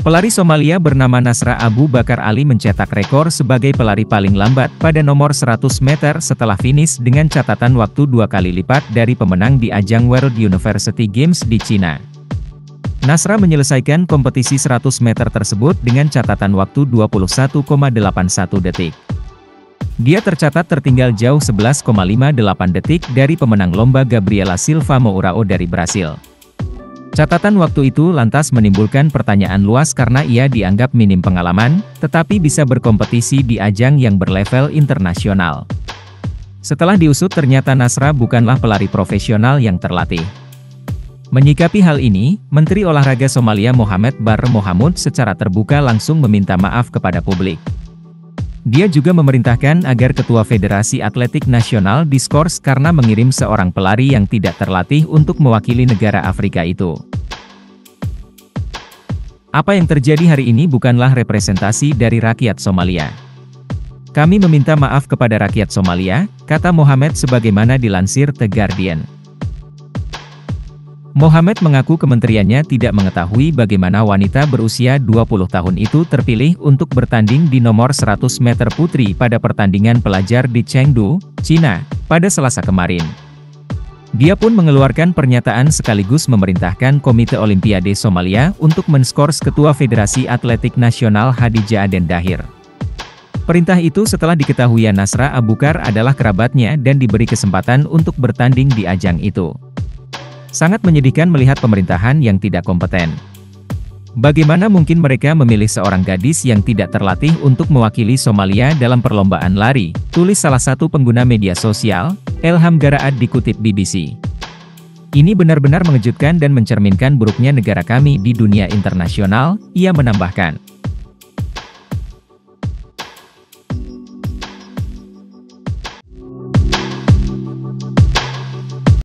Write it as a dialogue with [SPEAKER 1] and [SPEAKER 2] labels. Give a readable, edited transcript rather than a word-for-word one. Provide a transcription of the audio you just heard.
[SPEAKER 1] Pelari Somalia bernama Nasra Abu Bakar Ali mencetak rekor sebagai pelari paling lambat pada nomor 100 meter setelah finish dengan catatan waktu 2 kali lipat dari pemenang di ajang World University Games di Cina. Nasra menyelesaikan kompetisi 100 meter tersebut dengan catatan waktu 21,81 detik. Dia tercatat tertinggal jauh 11,58 detik dari pemenang lomba Gabriela Silva Mourão dari Brasil. Catatan waktu itu lantas menimbulkan pertanyaan luas karena ia dianggap minim pengalaman, tetapi bisa berkompetisi di ajang yang berlevel internasional. Setelah diusut ternyata Nasra bukanlah pelari profesional yang terlatih. Menyikapi hal ini, Menteri Olahraga Somalia Mohamed Barre Mohamud secara terbuka langsung meminta maaf kepada publik. Dia juga memerintahkan agar Ketua Federasi Atletik Nasional diskors karena mengirim seorang pelari yang tidak terlatih untuk mewakili negara Afrika itu. Apa yang terjadi hari ini bukanlah representasi dari rakyat Somalia. Kami meminta maaf kepada rakyat Somalia, kata Mohamed sebagaimana dilansir The Guardian. Mohamed mengaku kementeriannya tidak mengetahui bagaimana wanita berusia 20 tahun itu terpilih untuk bertanding di nomor 100 meter putri pada pertandingan pelajar di Chengdu, Cina, pada Selasa kemarin. Dia pun mengeluarkan pernyataan sekaligus memerintahkan Komite Olimpiade Somalia untuk menskors Ketua Federasi Atletik Nasional Khadija Aden Dahir. Perintah itu setelah diketahui Nasra Abu Bakar adalah kerabatnya dan diberi kesempatan untuk bertanding di ajang itu. Sangat menyedihkan melihat pemerintahan yang tidak kompeten. Bagaimana mungkin mereka memilih seorang gadis yang tidak terlatih untuk mewakili Somalia dalam perlombaan lari, tulis salah satu pengguna media sosial, Elham Garaad dikutip BBC. Ini benar-benar mengejutkan dan mencerminkan buruknya negara kami di dunia internasional, ia menambahkan.